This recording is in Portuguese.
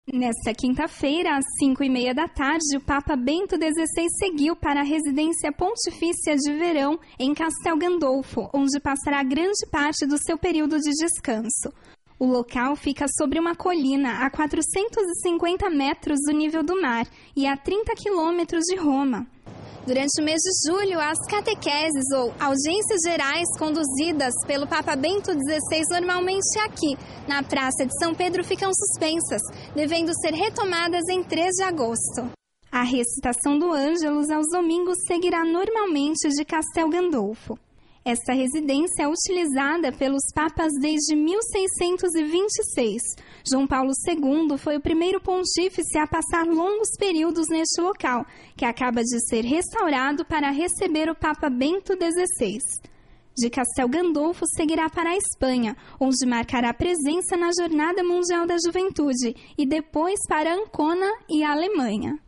Nesta quinta-feira, às 5h30 da tarde, o Papa Bento XVI seguiu para a residência pontifícia de verão em Castel Gandolfo, onde passará grande parte do seu período de descanso. O local fica sobre uma colina a 450 metros do nível do mar e a 30 quilômetros de Roma. Durante o mês de julho, as catequeses ou audiências gerais conduzidas pelo Papa Bento XVI normalmente aqui, na Praça de São Pedro, ficam suspensas, devendo ser retomadas em 3 de agosto. A recitação do Ângelus aos domingos seguirá normalmente de Castel Gandolfo. Esta residência é utilizada pelos papas desde 1626. João Paulo II foi o primeiro pontífice a passar longos períodos neste local, que acaba de ser restaurado para receber o Papa Bento XVI. De Castel Gandolfo seguirá para a Espanha, onde marcará presença na Jornada Mundial da Juventude, e depois para Ancona e a Alemanha.